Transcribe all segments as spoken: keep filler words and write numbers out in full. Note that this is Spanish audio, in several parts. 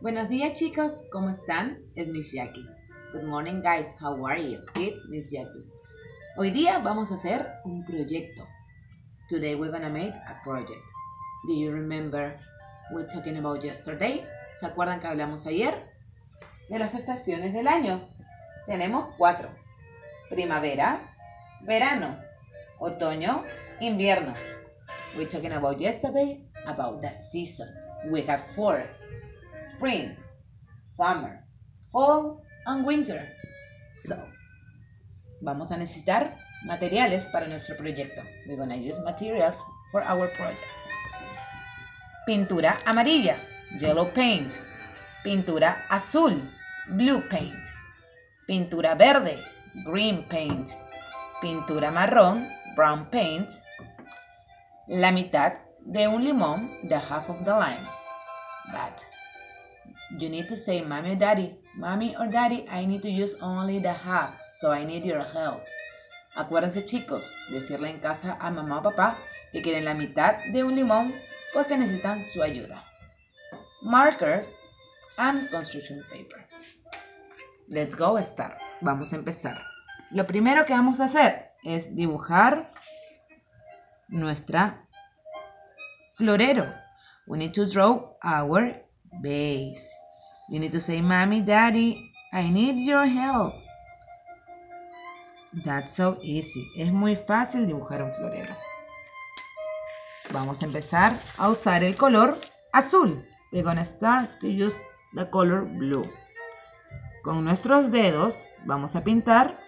Buenos días chicos, ¿cómo están? Es Miss Jackie. Good morning guys, how are you? It's Miss Jackie. Hoy día vamos a hacer un proyecto. Today we're gonna make a project. Do you remember we're talking about yesterday? ¿Se acuerdan que hablamos ayer? De las estaciones del año. Tenemos cuatro. Primavera, verano, otoño, invierno. We're talking about yesterday, about the season. We have four. Spring, summer, fall, and winter. So, vamos a necesitar materiales para nuestro proyecto. We're gonna use materials for our project. Pintura amarilla, yellow paint. Pintura azul, blue paint. Pintura verde, green paint. Pintura marrón, brown paint. La mitad de un limón, the half of the lime. But you need to say, mommy or daddy, mommy or daddy, I need to use only the half, so I need your help. Acuérdense chicos, decirle en casa a mamá o papá que quieren la mitad de un limón porque necesitan su ayuda. Markers and construction paper. Let's go start. Vamos a empezar. Lo primero que vamos a hacer es dibujar nuestra florero. We need to draw our base. You need to say, mommy, daddy, I need your help. That's so easy. Es muy fácil dibujar un florero. Vamos a empezar a usar el color azul. We're gonna start to use the color blue. Con nuestros dedos vamos a pintar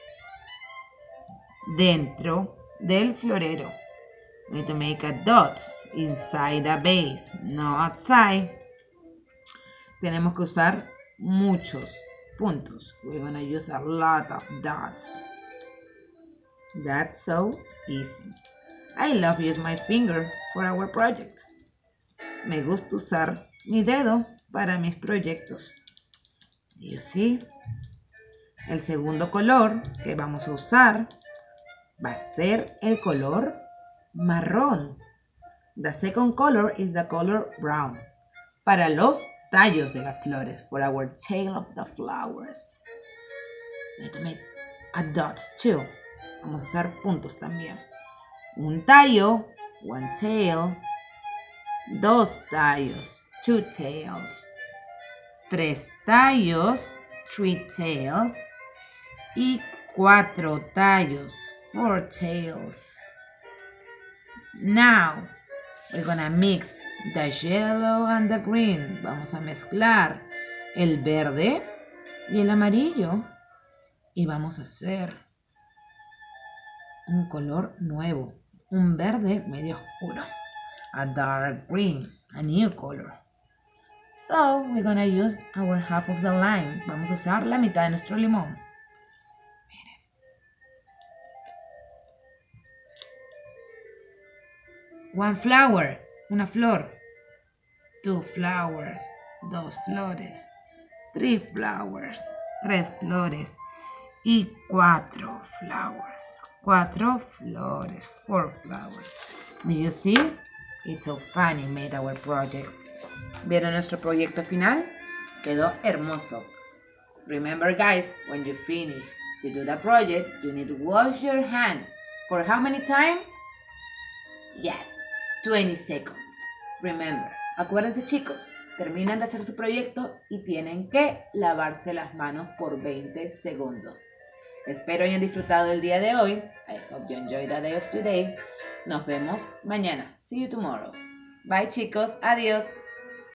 dentro del florero. We need to make a dot inside the base, no outside. Tenemos que usar muchos puntos. We're gonna use a lot of dots. That's so easy. I love use my finger for our project. Me gusta usar mi dedo para mis proyectos. Do you see? El segundo color que vamos a usar va a ser el color marrón. The second color is the color brown. Para los tallos de las flores, for our tail of the flowers. Need to make a dot too. Vamos a usar puntos también. Un tallo, one tail. Dos tallos, two tails. Tres tallos, three tails. Y cuatro tallos, four tails. Now, we're gonna mix the yellow and the green. Vamos a mezclar el verde y el amarillo. Y vamos a hacer un color nuevo. Un verde medio oscuro. A dark green. A new color. So, we're gonna use our half of the lime. Vamos a usar la mitad de nuestro limón. One flower, una flor. Two flowers, dos flores. Three flowers, tres flores. Y cuatro flowers, cuatro flores, four flowers. Do you see? It's so funny made our project. ¿Vieron nuestro proyecto final? Quedó hermoso. Remember guys, when you finish to do the project, you need to wash your hand. For how many time? Yes. twenty seconds. Remember, acuérdense chicos, terminan de hacer su proyecto y tienen que lavarse las manos por veinte segundos. Espero hayan disfrutado el día de hoy. I hope you enjoyed the day of today. Nos vemos mañana. See you tomorrow. Bye chicos. Adiós.